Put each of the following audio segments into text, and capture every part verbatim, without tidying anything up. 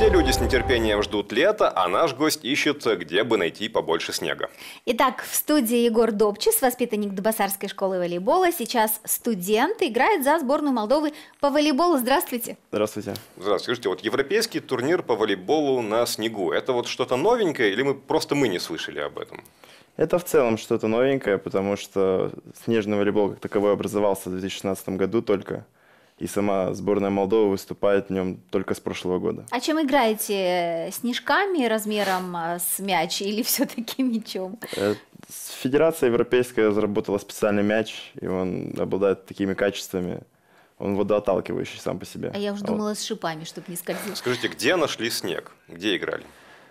Все люди с нетерпением ждут лета, а наш гость ищет, где бы найти побольше снега. Итак, в студии Егор Добчис, воспитанник Дубасарской школы волейбола, сейчас студент, играет за сборную Молдовы по волейболу. Здравствуйте. Здравствуйте. Здравствуйте. Скажите, вот европейский турнир по волейболу на снегу, это вот что-то новенькое или мы просто мы не слышали об этом? Это в целом что-то новенькое, потому что снежный волейбол как таковой образовался в две тысячи шестнадцатом году только. И сама сборная Молдовы выступает в нем только с прошлого года. А чем играете? Снежками размером с мяч или все-таки мячом? Федерация европейская разработала специальный мяч, и он обладает такими качествами. Он водоотталкивающий сам по себе. А я уже а думала вот. с шипами, чтобы не скользил. Скажите, где нашли снег? Где играли?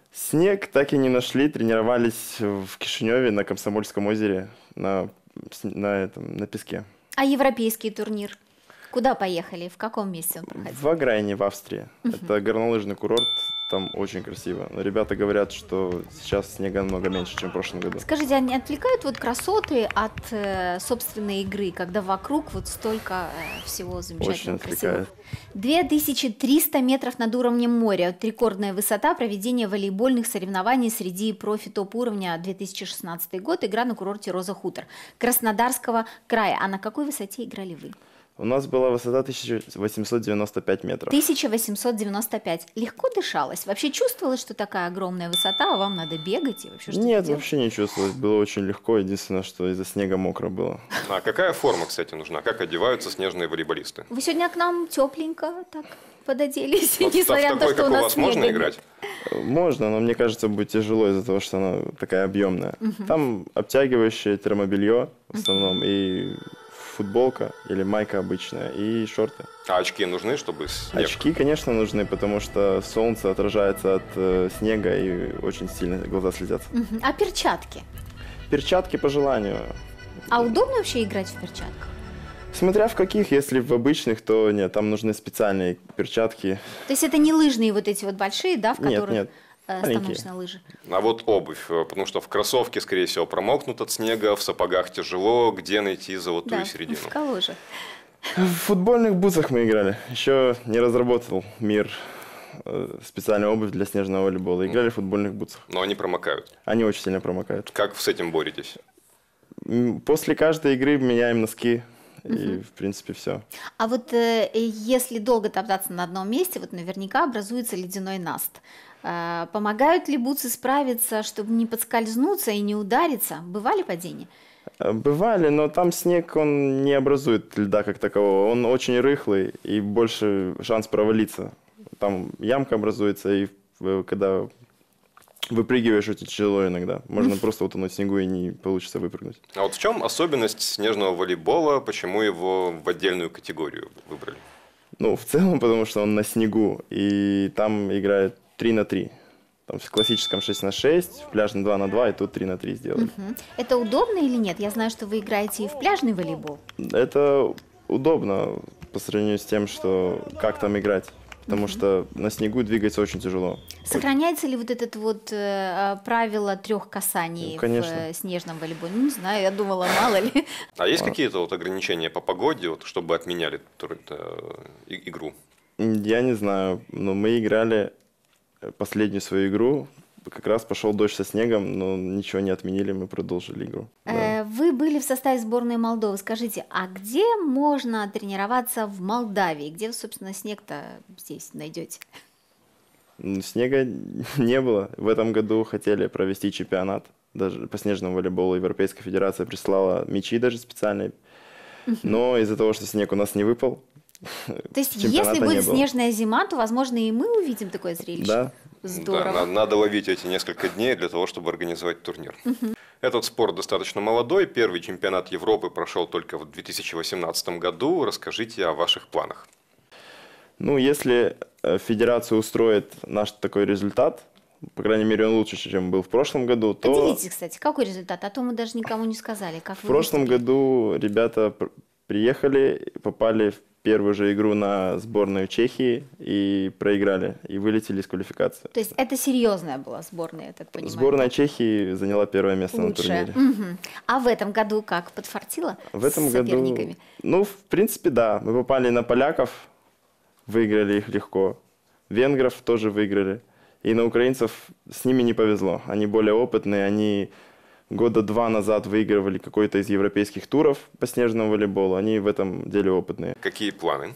Снег так и не нашли. Тренировались в Кишиневе на Комсомольском озере на, на, этом, на песке. А европейский турнир? Куда поехали? В каком месте он проходил? В Аграйне, в Австрии. Uh-huh. Это горнолыжный курорт, там очень красиво. Но ребята говорят, что сейчас снега намного меньше, чем в прошлом году. Скажите, а не отвлекают вот красоты от э, собственной игры, когда вокруг вот столько э, всего замечательного, красивого? две тысячи триста метров над уровнем моря. Вот рекордная высота проведения волейбольных соревнований среди профи-топ-уровня две тысячи шестнадцатый год. Игра на курорте Роза Хутор Краснодарского края. А на какой высоте играли вы? У нас была высота тысяча восемьсот девяносто пять метров. тысяча восемьсот девяносто пять. Легко дышалось? Вообще чувствовалось, что такая огромная высота, а вам надо бегать и вообще что-то Нет, делать? вообще не чувствовалось. Было очень легко. Единственное, что из-за снега мокро было. А какая форма, кстати, нужна? Как одеваются снежные волейболисты? Вы сегодня к нам тепленько так пододелись, Вот несмотря на то, что у нас вас можно снега играть? Можно, но мне кажется, будет тяжело из-за того, что она такая объемная. Угу. Там обтягивающее термобелье в основном и футболка или майка обычная и шорты. А очки нужны, чтобы снег? Очки, конечно, нужны, потому что солнце отражается от э, снега и очень сильно глаза слезятся. Угу. А перчатки? Перчатки по желанию. А удобно вообще играть в перчатках? Смотря в каких, если в обычных, то нет, там нужны специальные перчатки. То есть это не лыжные вот эти вот большие, да, в которых нет, нет. становишься на лыжи? А вот обувь, потому что в кроссовке, скорее всего, промокнут от снега, в сапогах тяжело. Где найти золотую да, середину? в калуже. В футбольных бутсах мы играли. Еще не разработал мир специальную обувь для снежного волейбола. Играли в футбольных бутсах. Но они промокают. Они очень сильно промокают. Как с этим боретесь? После каждой игры меняем носки. И, Uh-huh. в принципе, все. А вот э, если долго топтаться на одном месте, вот наверняка образуется ледяной наст. Э, помогают ли бутсы справиться, чтобы не подскользнуться и не удариться? Бывали падения? Бывали, но там снег, он не образует льда как такового. Он очень рыхлый и больше шанс провалиться. Там ямка образуется, и когда выпрыгиваешь, очень тяжело иногда. Можно просто утонуть в снегу и не получится выпрыгнуть. А вот в чем особенность снежного волейбола? Почему его в отдельную категорию выбрали? Ну, в целом, потому что он на снегу, и там играет три на три. Там в классическом шесть на шесть, в пляжном два на два, и тут три на три сделали. Угу. Это удобно или нет? Я знаю, что вы играете и в пляжный волейбол. Это удобно по сравнению с тем, что как там играть. Потому uh-huh. что на снегу двигаться очень тяжело. Сохраняется ли вот это вот э, правило трех касаний ну, в э, снежном волейболе? Ну, не знаю, я думала, мало ли. А есть какие-то вот ограничения по погоде, вот, чтобы отменяли эту игру? Я не знаю, но мы играли последнюю свою игру. Как раз пошел дождь со снегом, но ничего не отменили, мы продолжили игру. Э, да. Вы были в составе сборной Молдовы. Скажите, а где можно тренироваться в Молдавии? Где вы, собственно, снег-то здесь найдете? Снега не было. В этом году хотели провести чемпионат. Даже по снежному волейболу Европейская федерация прислала мячи даже специальные. Но из-за того, что снег у нас не выпал, то есть, если будет снежная зима, то, возможно, и мы увидим такое зрелище. Да. Здорово. Да, надо ловить эти несколько дней для того, чтобы организовать турнир. Uh-huh. Этот спорт достаточно молодой. Первый чемпионат Европы прошел только в две тысячи восемнадцатом году. Расскажите о ваших планах. Ну, если федерация устроит наш такой результат, по крайней мере, он лучше, чем был в прошлом году, то... Поделитесь, кстати, какой результат? А то мы даже никому не сказали. Как в прошлом выступили? году ребята приехали, попали в первую же игру на сборную Чехии и проиграли, и вылетели из квалификации. То есть это серьезная была сборная, я так понимаю? Сборная Чехии заняла первое место Лучшая. на турнире. Угу. А в этом году как? Подфартило в этом с соперниками? Году, ну, в принципе, да. Мы попали на поляков, выиграли их легко. венгров тоже выиграли. И на украинцев с ними не повезло. Они более опытные, они года два назад выигрывали какой-то из европейских туров по снежному волейболу. Они в этом деле опытные. Какие планы?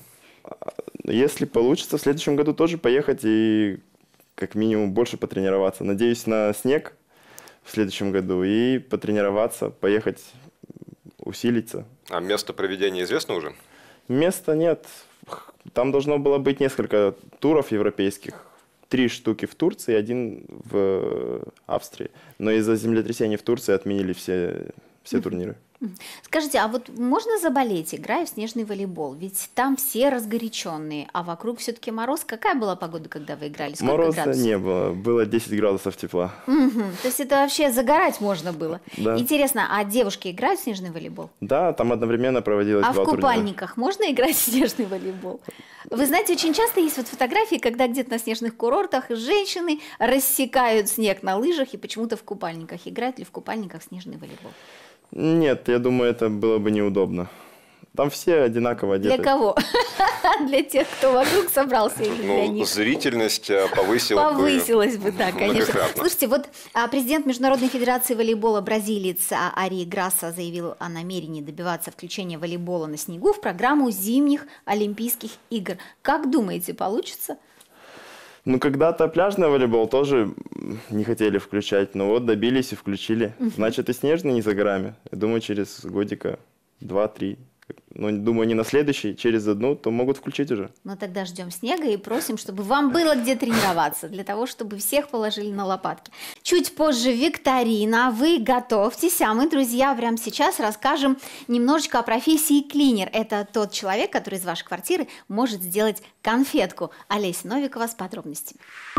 Если получится, в следующем году тоже поехать и как минимум больше потренироваться. Надеюсь на снег в следующем году и потренироваться, поехать, усилиться. А место проведения известно уже? Места нет. Там должно было быть несколько туров европейских. Три штуки в Турции, один в Австрии. Но из-за землетрясений в Турции отменили все, все турниры. Скажите, а вот можно заболеть, играя в снежный волейбол? Ведь там все разгоряченные, а вокруг все-таки мороз. Какая была погода, когда вы играли? Сколько Мороза градусов? не было, было десять градусов тепла. Угу. То есть это вообще загорать можно было? Да. Интересно, а девушки играют в снежный волейбол? Да, там одновременно проводилось А два в турнира. купальниках можно играть в снежный волейбол? Вы знаете, очень часто есть вот фотографии, когда где-то на снежных курортах женщины рассекают снег на лыжах и почему-то в купальниках. Играют ли в купальниках в снежный волейбол? Нет, я думаю, это было бы неудобно. Там все одинаково одеты. Для кого? Для тех, кто вокруг собрался, или для Ну, них? зрительность повысилась бы. Повысилась бы, да, конечно. многократно. Слушайте, вот а, президент Международной федерации волейбола бразилец а, Ари Грасса заявил о намерении добиваться включения волейбола на снегу в программу зимних Олимпийских игр. Как думаете, получится? Ну, когда-то пляжный волейбол тоже не хотели включать, но вот добились и включили. Значит, и снежный не за горами. Я думаю, через годика два-три. Ну, думаю, не на следующий, через одну, то могут включить уже. Ну, тогда ждем снега и просим, чтобы вам было где тренироваться, для того, чтобы всех положили на лопатки. Чуть позже викторина, вы готовьтесь, а мы, друзья, прямо сейчас расскажем немножечко о профессии клинер. Это тот человек, который из вашей квартиры может сделать конфетку. Олеся Новикова с подробностями.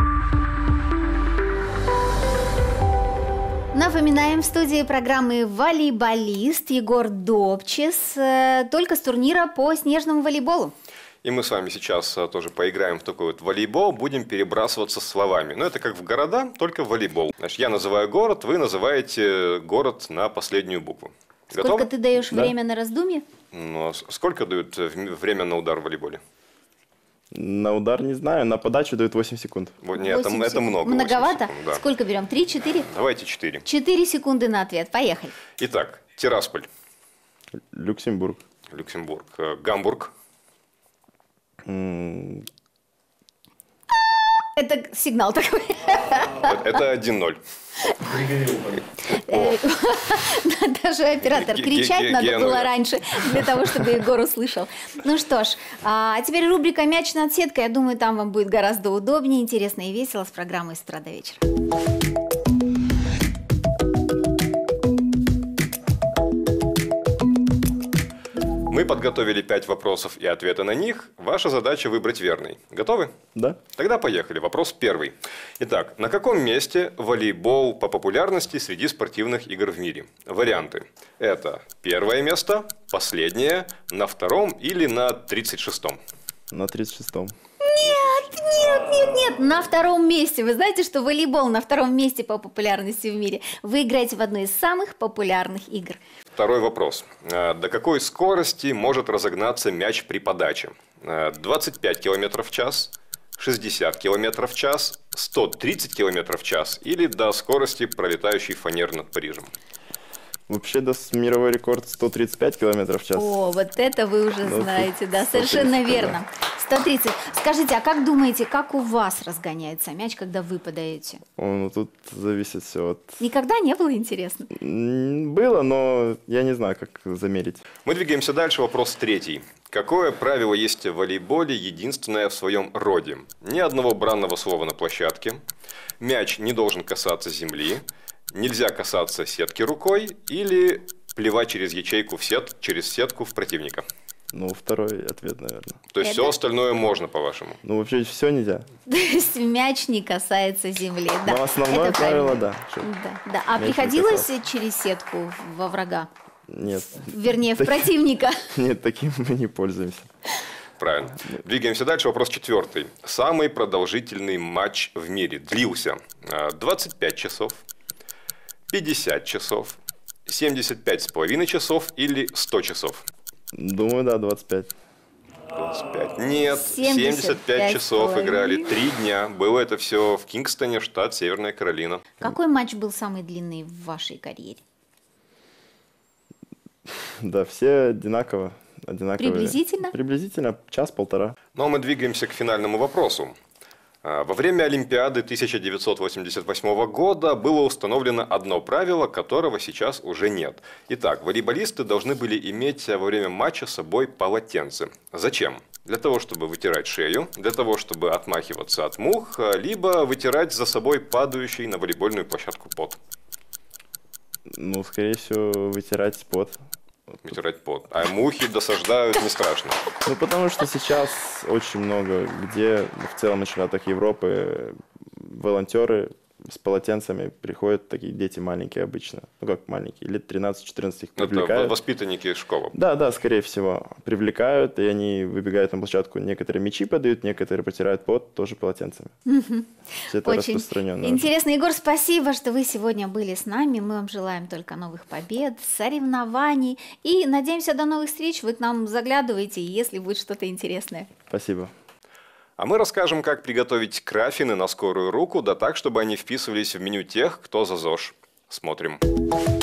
Напоминаем, в студии программы волейболист Егор Добчис, э, только с турнира по снежному волейболу. И мы с вами сейчас а, тоже поиграем в такой вот волейбол, будем перебрасываться словами. Но это как в города, только в волейбол. Значит, я называю город, вы называете город на последнюю букву. Сколько Готовы? ты даешь Да. время на раздумье? Ну, а с- сколько дают э, в- время на удар в волейболе? На удар не знаю, на подачу дают восемь секунд. Вот, нет, это, восемь это секунд. много. восемь Многовато? секунд, да. Сколько берем? Три, четыре? Давайте четыре. Четыре секунды на ответ. Поехали. Итак, Тирасполь, Люксембург. Люксембург, э, Гамбург, М, Это сигнал такой. э, это один ноль. Э, Даже оператор Ге- кричать ге- надо Гена. было раньше, для того, чтобы Егор услышал. Ну что ж, а теперь рубрика «Мяч над сеткой». Я думаю, там вам будет гораздо удобнее, интересно и весело с программой «С утра до вечера». Мы подготовили пять вопросов и ответы на них. Ваша задача выбрать верный. Готовы? Да? Тогда поехали. Вопрос первый. Итак, на каком месте волейбол по популярности среди спортивных игр в мире? Варианты. Это первое место, последнее, на втором или на тридцать шестом. На тридцать шестом. Нет, нет, нет, нет, на втором месте. Вы знаете, что волейбол на втором месте по популярности в мире? Вы играете в одной из самых популярных игр. Второй вопрос. А, До какой скорости может разогнаться мяч при подаче? А, двадцать пять километров в час, шестьдесят километров в час, сто тридцать километров в час или до скорости пролетающей фанеры над Парижем? Вообще, да, с- мировой рекорд сто тридцать пять километров в час. О, вот это вы уже Ну, знаете, да, сто тридцать, совершенно да. верно. сто тридцать. Скажите, а как думаете, как у вас разгоняется мяч, когда вы подаете? О, ну тут зависит все от... Никогда не было интересно? М, Было, но я не знаю, как замерить. Мы двигаемся дальше. Вопрос третий. Какое правило есть в волейболе единственное в своем роде? Ни одного бранного слова на площадке. Мяч не должен касаться земли. Нельзя касаться сетки рукой или плевать через ячейку в сет, через сетку в противника. Ну, второй ответ, наверное. То есть Это- все остальное можно, по-вашему. Ну, вообще все нельзя. То есть мяч не касается земли. Да, Но основное это правило, правильно. да. что- Да, да. А Мяч не приходилось касался. через сетку во врага? Нет. Вернее, в Так- противника? Нет, таким мы не пользуемся. Правильно. Двигаемся дальше. Вопрос четвертый. Самый продолжительный матч в мире длился а, двадцать пять часов, пятьдесят часов, семьдесят пять с половиной часов или сто часов. Думаю, да, двадцать пять. двадцать пять. Нет, семьдесят семьдесят пять часов половиной. играли. Три дня. Было это все в Кингстоне, штат Северная Каролина. Какой матч был самый длинный в вашей карьере? Да, все одинаково. одинаковые. Приблизительно? Приблизительно час-полтора. Но мы двигаемся к финальному вопросу. Во время Олимпиады тысяча девятьсот восемьдесят восьмого года было установлено одно правило, которого сейчас уже нет. Итак, волейболисты должны были иметь во время матча с собой полотенце. Зачем? Для того, чтобы вытирать шею, для того, чтобы отмахиваться от мух, либо вытирать за собой падающий на волейбольную площадку пот. Ну, скорее всего, вытирать пот. Вытирать пот. А мухи досаждают, не страшно. Ну, потому что сейчас очень много где, в целом на чемпионатах Европы, волонтеры с полотенцами приходят, такие дети маленькие обычно. Ну, как маленькие, лет тринадцать-четырнадцать их привлекают. Это воспитанники школы. Да, да, скорее всего. Привлекают, и они выбегают на площадку. Некоторые мячи подают, некоторые потирают пот тоже полотенцами. Все это Очень распространенно. интересно. Егор, спасибо, что вы сегодня были с нами. Мы вам желаем только новых побед, соревнований. И надеемся, до новых встреч. Вы к нам заглядываете, если будет что-то интересное. Спасибо. А мы расскажем, как приготовить краффины на скорую руку, да так, чтобы они вписывались в меню тех, кто за ЗОЖ. Смотрим.